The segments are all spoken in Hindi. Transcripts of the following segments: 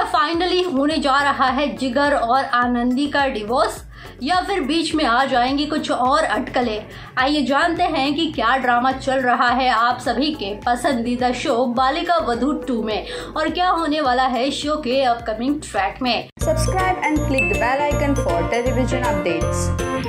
क्या फाइनली होने जा रहा है जिगर और आनंदी का डिवोर्स, या फिर बीच में आ जाएंगी कुछ और अटकलें? आइए जानते हैं कि क्या ड्रामा चल रहा है आप सभी के पसंदीदा शो बालिका वधू 2 में, और क्या होने वाला है शो के अपकमिंग ट्रैक में। Subscribe and click the bell icon for television updates.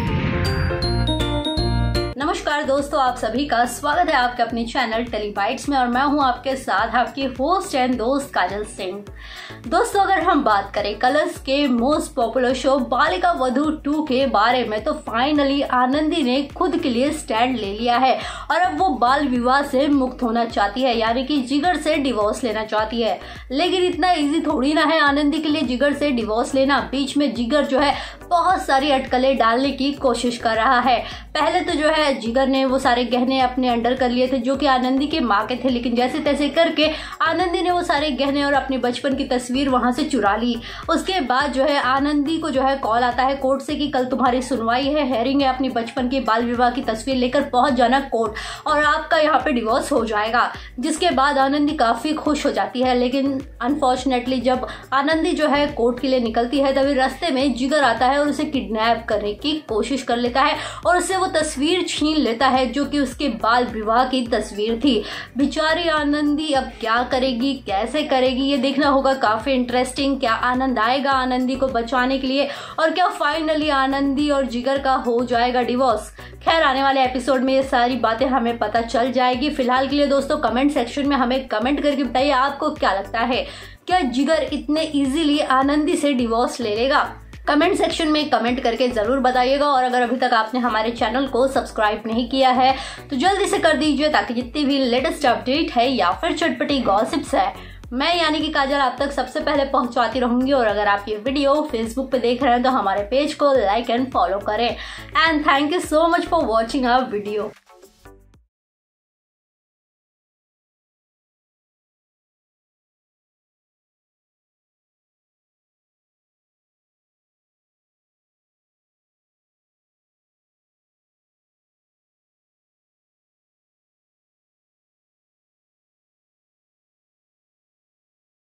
नमस्कार दोस्तों, आप सभी का स्वागत है आपके अपने चैनल टेलीबाइट्स में, और मैं हूं आपके साथ आपकी होस्ट एंड दोस्त काजल सिंह। दोस्तों, अगर हम बात करें कलर्स के most popular show Balika Vadhu 2 के बारे में, तो फाइनली आनंदी ने खुद के लिए स्टैंड ले लिया है और अब वो बाल विवाह से मुक्त होना चाहती है, यानी कि जिगर से डिवोर्स लेना चाहती है। लेकिन इतना इजी थोड़ी ना है आनंदी के लिए जिगर से डिवोर्स लेना। बीच में जिगर जो है बहुत सारी अटकलें डालने की कोशिश कर रहा है। पहले तो जो है जिगर ने वो सारे गहने अपने अंडर कर लिए थे जो कि आनंदी के माँ के थे, लेकिन जैसे तैसे करके आनंदी ने वो सारे गहने और अपनी बचपन की तस्वीर वहां से चुरा ली। उसके बाद जो है आनंदी को जो है कॉल आता है कोर्ट से कि कल तुम्हारी सुनवाई है, हेयरिंग है, अपनी बचपन के बाल विवाह की तस्वीर लेकर पहुंच जाना कोर्ट और आपका यहाँ पे डिवोर्स हो जाएगा। जिसके बाद आनंदी काफी खुश हो जाती है, लेकिन अनफॉर्चुनेटली जब आनंदी जो है कोर्ट के लिए निकलती है तभी रास्ते में जिगर आता है और उसे किडनैप करने की कोशिश कर लेता है और उससे वो तस्वीर छीन लेता है जो कि उसके बाल विवाह की तस्वीर थी। बेचारी आनंदी अब क्या करेगी, कैसे करेगी, ये देखना होगा। काफी इंटरेस्टिंग। क्या आनंद आएगा आनंदी को बचाने के लिए, और क्या फाइनली आनंदी और जिगर का हो जाएगा डिवोर्स? खैर, आने वाले एपिसोड में ये सारी बातें हमें पता चल जाएगी। फिलहाल के लिए दोस्तों कमेंट सेक्शन में हमें कमेंट करके बताइए आपको क्या लगता है, क्या जिगर इतने इजीली आनंदी से डिवोर्स ले लेगा? कमेंट सेक्शन में कमेंट करके जरूर बताइएगा, और अगर अभी तक आपने हमारे चैनल को सब्सक्राइब नहीं किया है तो जल्दी से कर दीजिए, ताकि जितनी भी लेटेस्ट अपडेट है या फिर चटपटी गॉसिप्स है, मैं यानी कि काजल आप तक सबसे पहले पहुंचाती रहूंगी। और अगर आप ये वीडियो फेसबुक पे देख रहे हैं तो हमारे पेज को लाइक एंड फॉलो करें। And thank you so much for watching our video.